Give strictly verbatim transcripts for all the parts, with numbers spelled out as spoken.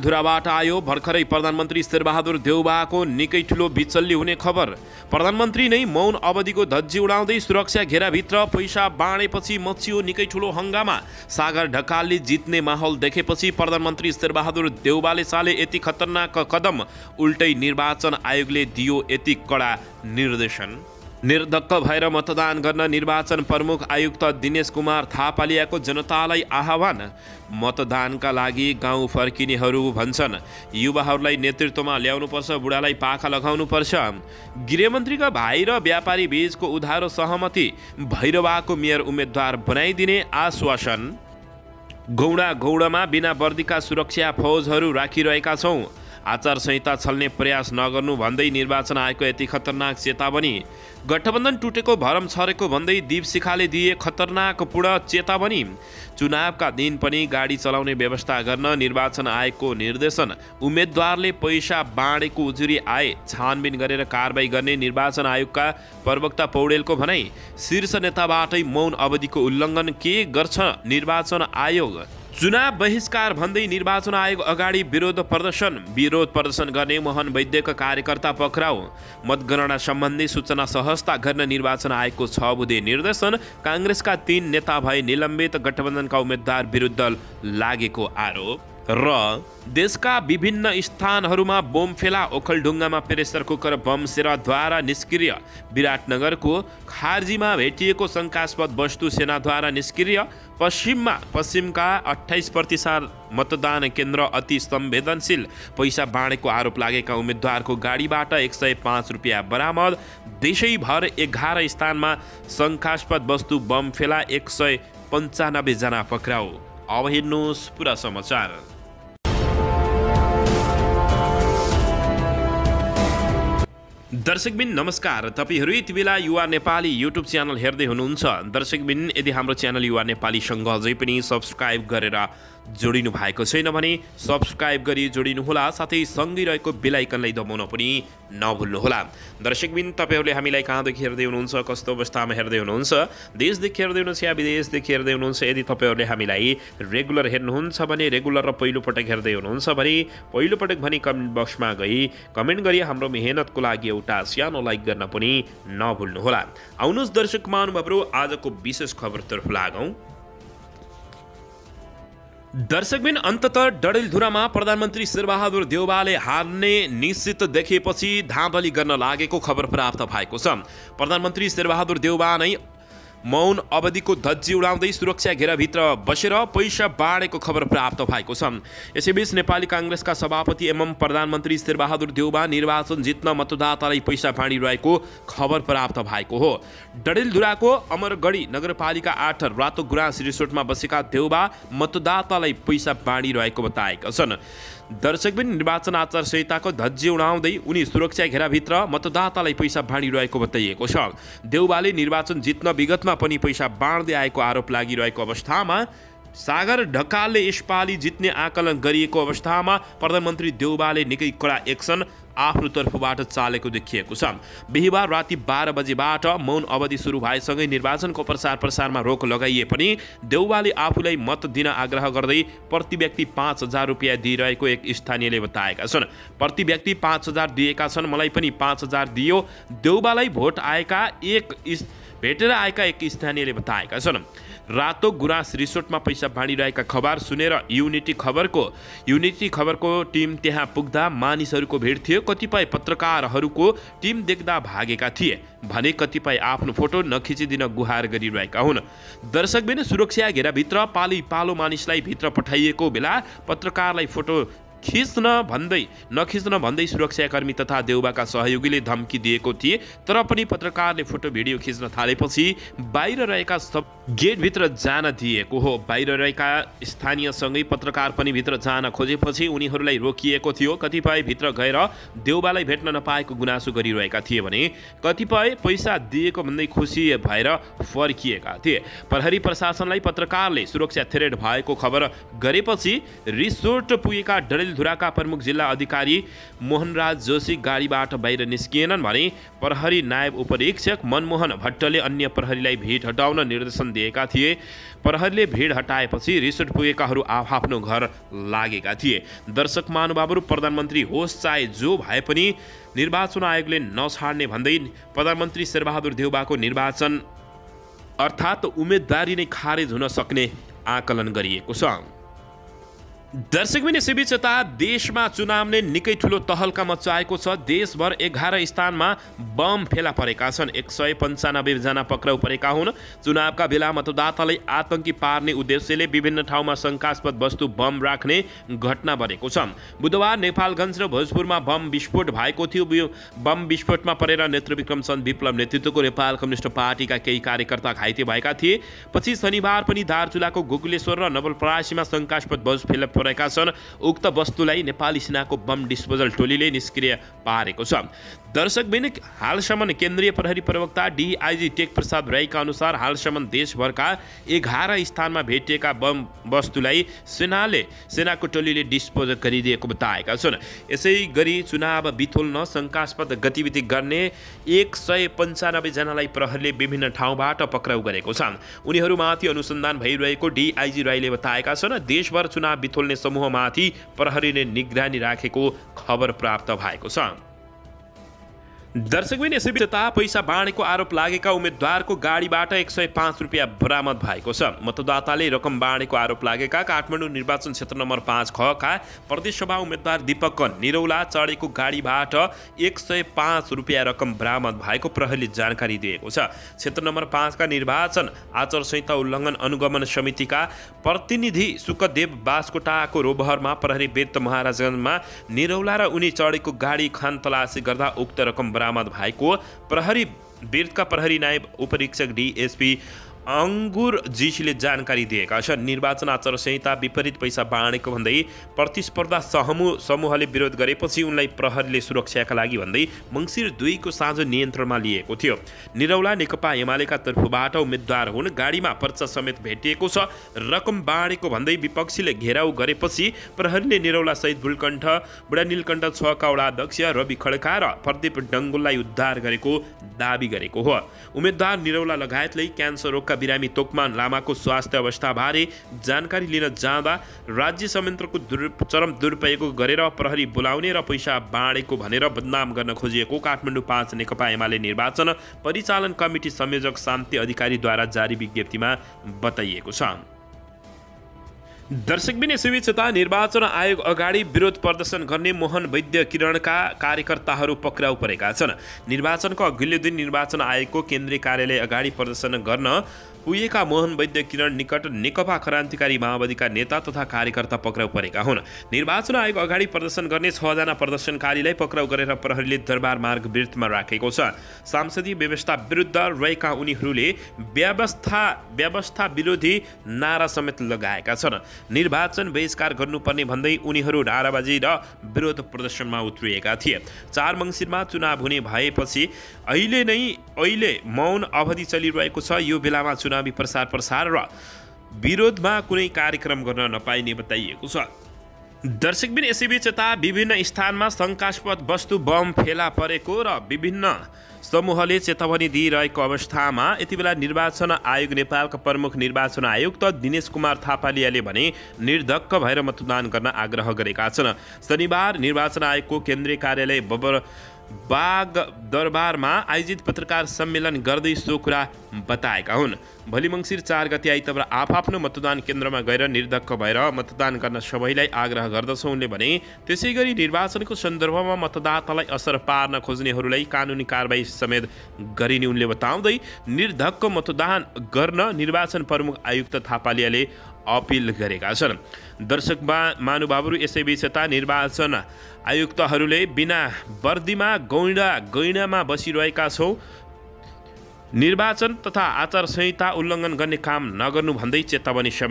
डडेलधुराबाट आयो भर्खरै प्रधानमन्त्री शेरबहादुर देउबाको निकै ठुलो बिचल्ली हुने खबर। प्रधानमन्त्री नै मौन अवधिको धज्जी उडाउँदै सुरक्षा घेराभित्र पैसा बाँडेपछि मचियो निकै ठुलो हङ्गामा। सागर ढकालले जित्ने माहौल देखेपछि प्रधानमन्त्री शेरबहादुर देउबाले साले यति खतरनाक कदम, उल्टै निर्वाचन आयोगले दियो यति कडा निर्देशन। निर्धक्क भएर मतदान गर्न निर्वाचन प्रमुख आयुक्त दिनेश कुमार थापालियाको जनतालाई आह्वान। मतदानका लागि गाउँ फर्किनेहरू भन्छन् युवाहरूलाई नेतृत्वमा ल्याउनुपर्छ, बुढालाई पाखा लगाउनुपर्छ। गृहमन्त्रीका भाइ र व्यापारी बीचको उधारो सहमति, भैरवाको मेयर उम्मेद्वार बनाइदिने आश्वासन। गौडा गौडामा बिना वर्दीका सुरक्षा फौजहरू राखिरहेका छौँ, आचार संहिता छल्ने प्रयास नगर्नु भन्दै निर्वाचन आयोगको यति खतरनाक चेतावनी। गठबन्धन टुटेको भरम छरेको भन्दै दीपशिखाले दिए खतरनाक पूर्ण चेतावनी। चुनावका दिन पनि गाडी चलाउने व्यवस्था गर्न निर्वाचन आयोगको निर्देशन। उम्मेद्वारले पैसा बाँडेको उजुरी आए छानबिन गरेर कारबाही गर्ने निर्वाचन आयोगका प्रवक्ता पौडेलको भनाई। शीर्ष नेताबाटै मौन अवधिको उल्लङ्घन के गर्छ निर्वाचन आयोग? चुनाव बहिष्कार भन्दै निर्वाचन आयोग अगाडि विरोध प्रदर्शन। विरोध प्रदर्शन गर्ने मोहन वैद्यका कार्यकर्ता पक्राउ। मतगणना सम्बन्धी सूचना सहजता गर्न निर्वाचन आयोगको छ बुँदे निर्देशन। काङ्ग्रेसका तीन नेता भए निलम्बित, गठबन्धनका उम्मेद्वार विरुद्ध लागेको आरोप। र देशका विभिन्न स्थानहरूमा बोम फेला, ओखलढुङ्गामा प्रेसर कुकर बम सेनाद्वारा निष्क्रिय। विराटनगरको खार्जीमा भेटिएको शङ्कास्पद वस्तु सेनाद्वारा निष्क्रिय। पश्चिममा पश्चिमका अठाइस प्रतिशत मतदान केन्द्र अति संवेदनशील। पैसा बाँडेको आरोप लागेका उम्मेद्वारको गाडीबाट एक सय पाँच रुपियाँ बरामद। देशैभर एघार स्थानमा शङ्कास्पद वस्तु बम फेला, एक सय पन्चानब्बे जना पक्राउ। अब हेर्नुहोस् पुरा समाचार। दर्शकबिन नमस्कार, तपाईहरू यति बेला युवा नेपाली युट्युब च्यानल हेर्दै हुनुहुन्छ। दर्शकबिन यदि हाम्रो च्यानल युवा नेपालीसँग अझै पनि सब्सक्राइब गरेर जोडिनु भएको छैन भने सब्सक्राइब गरी जोडिनुहोला, साथै सँगै रहेको बेल आइकनलाई दबाउन पनि नभुल्नुहोला। दर्शकबिन तपाईहरूले हामीलाई कहाँदेखि हेर्दै हुनुहुन्छ, कस्तो अवस्थामा हेर्दै हुनुहुन्छ, देशदेखि हेर्दै हुनुहुन्छ या विदेशदेखि हेर्दै हुनुहुन्छ? यदि तपाईँहरूले हामीलाई रेगुलर हेर्नुहुन्छ भने, रेगुलर र पहिलोपटक हेर्दै हुनुहुन्छ भने पहिलोपटक भने कमेन्ट बक्समा गई कमेन्ट गरी हाम्रो मेहनतको लागि एउटा सानो लाइक गर्न पनि नभुल्नुहोला। आउनुहोस् दर्शक महानुभावहरू, आजको विशेष खबरतर्फ लागौँ। दर्शकबिन अन्ततः डडेलधुरामा प्रधानमन्त्री शेरबहादुर देउबाले हार्ने निश्चित देखेपछि धाँधली गर्न लागेको खबर प्राप्त भएको छ। प्रधानमन्त्री शेरबहादुर देउबा नै मौन अवधिको धज्जी उडाउँदै सुरक्षा घेराभित्र बसेर पैसा बाँडेको खबर प्राप्त भएको छ। यसैबीच नेपाली काङ्ग्रेसका सभापति एवं प्रधानमन्त्री शेरबहादुर देउबा निर्वाचन जित्न मतदातालाई पैसा बाँडिरहेको खबर प्राप्त भएको हो। डडेलधुराको अमरगढी नगरपालिका आठ रातो गुराँस रिसोर्टमा बसेका देउबा मतदातालाई पैसा बाँडिरहेको बताएका छन्। दर्शकबिन निर्वाचन आचार संहिताको धज्जी उडाउँदै उनी सुरक्षा घेराभित्र मतदातालाई पैसा बाँडिरहेको बताइएको छ। देउबाले निर्वाचन जित्न विगतमा पनि पैसा बाँड्दै आएको आरोप लागिरहेको अवस्थामा सागर ढकालले यसपालि जित्ने आकलन गरिएको अवस्थामा प्रधानमन्त्री देउबाले निकै कडा एक्सन आफ्नो तर्फबाट चालेको देखिएको छ। बिहिबार राति बाह्र बजेबाट मौन अवधि सुरु भएसँगै निर्वाचनको प्रचार प्रसारमा रोक लगाइए पनि देउबाले आफूलाई मत दिन आग्रह गर्दै प्रति व्यक्ति पाँच हजार रुपियाँ दिइरहेको एक स्थानीयले बताएका छन्। प्रति व्यक्ति पाँच हजार दिएका छन्, मलाई पनि पाँच हजार दियो, देउबालाई भोट आएका एक भेटेर आएका एक स्थानीयले बताएका छन्। रातो गुराँस रिसोर्टमा पैसा बाँडिरहेका खबर सुनेर युनिटी खबरको युनिटी खबरको टिम त्यहाँ पुग्दा मानिसहरूको भिड थियो। कतिपय पत्रकारहरूको टिम देख्दा भागेका थिए भने कतिपय आफ्नो फोटो नखिचिदिन गुहार गरिरहेका हुन्। दर्शकबिन सुरक्षा घेराभित्र पाली पालो मानिसलाई भित्र पठाइएको बेला पत्रकारलाई फोटो खिच्न भन्दै नखिच्न भन्दै सुरक्षाकर्मी तथा देउबाका सहयोगीले धम्की दिएको थिए। तर पनि पत्रकारले फोटो भिडियो खिच्न थालेपछि बाहिर रहेका सब गेटभित्र जान दिएको हो। बाहिर रहेका स्थानीयसँगै पत्रकार पनि भित्र जान खोजेपछि उनीहरूलाई रोकिएको थियो। कतिपय भित्र गएर देउबालाई भेट्न नपाएको गुनासो गरिरहेका थिए भने कतिपय पैसा दिएको भन्दै खुसी भएर फर्किएका थिए। प्रहरी प्रशासनलाई पत्रकारले सुरक्षा थ्रेड भएको खबर गरेपछि रिसोर्ट पुगेका डडेल डडेलधुराका प्रमुख जिल्ला अधिकारी मोहनराज जोशी गाडीबाट बाहिर निस्किएनन् भने प्रहरी नायब उपरीक्षक मनमोहन भट्टले अन्य प्रहरीलाई भिड हटाउन निर्देशन दिएका थिए। प्रहरीले भिड हटाएपछि रिस उठ पुगेकाहरू आफआफ्नो घर लागेका थिए। दर्शक महानुभावहरू, प्रधानमन्त्री होस् चाहे जो भए पनि निर्वाचन आयोगले नछाड्ने भन्दै प्रधानमन्त्री शेरबहादुर देउबाको निर्वाचन अर्थात् उम्मेदवारी नै खारेज हुन सक्ने आकलन गरिएको छ। दर्शकबिन यसैबीच यता देशमा चुनावले निकै ठुलो तहल्का मचाएको छ। देशभर एघार स्थानमा बम फेला परेका छन्। एक सय पन्चानब्बे जना पक्राउ परेका हुन्। चुनावका बेला मतदातालाई आतंकी पार्ने उद्देश्यले विभिन्न ठाउँमा शङ्कास्पद वस्तु बम राख्ने घटना बढेको छ। बुधबार नेपालगञ्ज र भोजपुरमा बम विस्फोट भएको थियो। बम विस्फोटमा परेर नेत्रविक्रम चन्द विप्लव नेतृत्वको नेपाल कम्युनिस्ट पार्टीका केही कार्यकर्ता घाइते भएका थिए। पछि शनिबार पनि दार्चुलाको गोकुलेश्वर र नवलपरासीमा शङ्कास्पद बम फेला परेका छन्। उक्त वस्तुलाई नेपाली सेनाको बम डिस्पोजल टोलीले निष्क्रिय पारेको छ। दर्शकबिन हालसम्म केन्द्रीय प्रहरी प्रवक्ता डीआईजी टेक प्रसाद राईका अनुसार हालसम्म देशभरका एघार स्थानमा भेटिएका बम वस्तुलाई सेनाले सेनाको टोलीले डिस्पोज गरिदिएको बताएका छन्। यसै गरी चुनाव बिथोल्न शङ्कास्पद गतिविधि गर्ने एक सय पन्चानब्बे जनालाई प्रहरीले विभिन्न ठाउँबाट पक्राउ गरेको छ। उनीहरूमाथि अनुसन्धान भइरहेको डीआईजी राईले बताएका छन्। देशभर चुनाव बिथोल्ने समूहमाथि प्रहरीले निगरानी राखेको खबर प्राप्त भएको छ। दर्शकबिन यसैबीच यता पैसा बाँडेको आरोप लागेका उम्मेद्वारको गाडीबाट एक सय पाँच रुपियाँ बरामद भएको छ। मतदाताले रकम बाँडेको आरोप लागेका काठमाडौँ निर्वाचन क्षेत्र नम्बर पाँच खका प्रदेशसभा उम्मेद्वार दीपक निरौला चढेको गाडीबाट एक सय पाँच रुपियाँ रकम बरामद भएको प्रहरीले जानकारी दिएको छ। क्षेत्र नम्बर पाँचका निर्वाचन आचार संहिता उल्लङ्घन अनुगमन समितिका प्रतिनिधि सुकदेव बास्कोटाको रोबहरमा प्रहरी बेत महाराजगञ्जमा निरौला र उनी चढेको गाडी खान तलासी गर्दा उक्त रकम बरामद भएको प्रहरी वीरका प्रहरी नायब उपरीक्षक डीएसपी अङ्गुर जीसीले जानकारी दिएका छन्। निर्वाचन आचार संहिता विपरीत पैसा बाँडेको भन्दै प्रतिस्पर्धा समूह समूहले विरोध गरेपछि उनलाई प्रहरीले सुरक्षाका लागि भन्दै मङ्सिर दुईको साँझ नियन्त्रणमा लिएको थियो। निरौला नेकपा एमालेका तर्फबाट उम्मेद्वार हुन्। गाडीमा पर्चा समेत भेटिएको छ। रकम बाँडेको भन्दै विपक्षीले घेराउ गरेपछि प्रहरीले निरौला सहित बुलकण्ठ बुढा नीलकण्ठ छका वडा अध्यक्ष रवि खड्का र प्रदीप डङ्गुललाई उद्धार गरेको दावी गरेको हो। उम्मेद्वार निरौला लगायतले क्यान्सर रोगका बिरामी तोकमान लामाको स्वास्थ्य अवस्थाबारे जानकारी लिन जाँदा राज्य संयन्त्रको दुर चरम दुरुपयोग गरेर प्रहरी बोलाउने र पैसा बाँडेको भनेर बदनाम गर्न खोजिएको काठमाडौँ पाँच नेकपा एमाले निर्वाचन परिचालन कमिटी संयोजक शान्ति अधिकारीद्वारा जारी विज्ञप्तिमा बताइएको छ। दर्शकबिन यसैबीच यता निर्वाचन आयोग अगाडि विरोध प्रदर्शन गर्ने मोहन वैद्य किरणका कार्यकर्ताहरू पक्राउ परेका छन्। निर्वाचनको अघिल्लो दिन निर्वाचन आयोगको केन्द्रीय कार्यालय अगाडि प्रदर्शन गर्न पुगेका मोहन वैद्य किरण निकट नेकपा क्रान्तिकारी माओवादीका नेता तथा कार्यकर्ता पक्राउ परेका हुन्। निर्वाचन आयोग अगाडि प्रदर्शन गर्ने छजना प्रदर्शनकारीलाई पक्राउ गरेर प्रहरीले दरबार मार्ग वृत्तमा राखेको छ। सांसदीय व्यवस्था विरुद्ध रहेका उनीहरूले व्यवस्था व्यवस्था विरोधी नारा समेत लगाएका छन्। निर्वाचन बहिष्कार गर्नुपर्ने भन्दै उनीहरू नाराबाजी र विरोध प्रदर्शनमा उत्रिएका थिए। चार मङ्सिरमा चुनाव हुने भएपछि अहिले नै अहिले मौन अवधि चलिरहेको छ। यो बेलामा चुनावी प्रसार प्रसार र विरोधमा कुनै कार्यक्रम गर्न नपाइने बताइएको छ। दर्शकबिन यसैबीच यता विभिन्न स्थानमा शङ्कास्पद वस्तु बम फेला परेको र विभिन्न समूहले चेतावनी दिइरहेको अवस्थामा यति बेला निर्वाचन आयोग नेपालका प्रमुख निर्वाचन आयुक्त दिनेश कुमार थापालियाले भने निर्धक्क भएर मतदान गर्न आग्रह गरेका छन्। शनिबार निर्वाचन आयोगको केन्द्रीय कार्यालय बबर बाग दरबारमा आयोजित पत्रकार सम्मेलन गर्दै सो कुरा बताएका हुन्। भोलि मङ्सिर चार गते आइतबार आफआफ्नो मतदान केन्द्रमा गएर निर्धक्क भएर मतदान गर्न सबैलाई आग्रह गर्दछौँ उनले भने। त्यसै गरी निर्वाचनको सन्दर्भमा मतदातालाई असर पार्न खोज्नेहरूलाई कानुनी कारबाही समेत गरिने उनले बताउँदै निर्धक्क मतदान गर्न निर्वाचन प्रमुख आयुक्त थापालियाले अपिल गरेका छन्। दर्शक महानुभावहरू यसैबीच यता निर्वाचन आयुक्तहरूले बिना वर्दीमा गैंडा गैंडामा बसिरहेका छौँ, निर्वाचन तथा आचार संहिता उल्लङ्घन गर्ने काम नगर्नु भन्दै चेतावनी समेत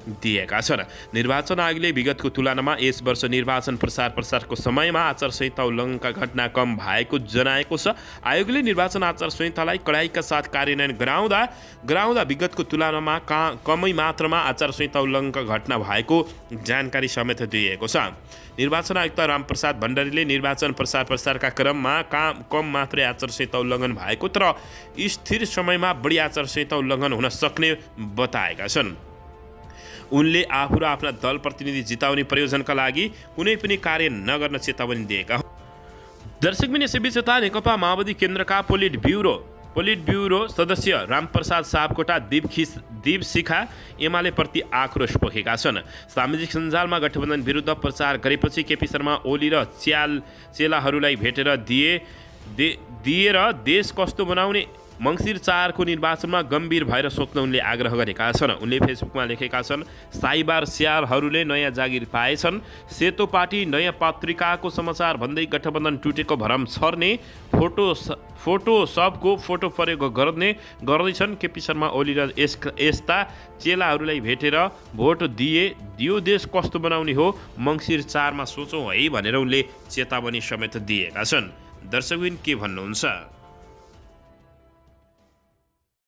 दिएका छन्। निर्वाचन आयोगले विगतको तुलनामा यस वर्ष निर्वाचन प्रचार प्रसारको समयमा आचार संहिता उल्लङ्घनका घटना कम भएको जनाएको छ। आयोगले निर्वाचन आचार संहितालाई कडाइका साथ कार्यान्वयन गराउँदा गराउँदा विगतको तुलनामा का कमै मात्रामा आचार संहिता उल्लङ्घनका घटना भएको जानकारी समेत दिएको छ। निर्वाचन आयुक्त रामप्रसाद भण्डारीले निर्वाचन प्रचार प्रसारका क्रममा काम कम मात्रै आचार संहिता उल्लङ्घन भएको तर स्थिर समयमा बढी आचार संहिता उल्लङ्घन हुन सक्ने बताएका छन्। उनले आफू र आफ्ना दल प्रतिनिधि जिताउने प्रयोजनका लागि कुनै पनि कार्य नगर्न चेतावनी दिएका हुन्। दर्शकबिन यसैबीच यता नेकपा माओवादी केन्द्रका पोलिट ब्युरो पोलिट ब्युरो सदस्य रामप्रसाद सापकोटा दीपखिस दीप शिखा एमालेप्रति आक्रोश पोखेका छन्। सामाजिक सञ्जालमा गठबन्धन विरुद्ध प्रचार गरेपछि केपी शर्मा ओली र च्याल चेलाहरूलाई भेटेर दिए दे दिएर देश कस्तो बनाउने मङ्सिर चारको निर्वाचनमा गम्भीर भएर सोच्न उनले आग्रह गरेका छन्। उनले फेसबुकमा लेखेका छन्, साइबार स्यालहरूले नयाँ जागिर पाएछन्। सेतो पार्टी नयाँ पत्रिकाको समाचार भन्दै गठबन्धन टुटेको भरम छर्ने फोटो फोटोसपको फोटो प्रयोग गर्ने गर्दैछन्। केपी शर्मा ओली र यस यस्ता चेलाहरूलाई भेटेर भोट दिए यो देश कस्तो बनाउने हो मङ्सिर चारमा सोचौँ है भनेर उनले चेतावनी समेत दिएका छन्। दर्शकबिन के भन्नुहुन्छ?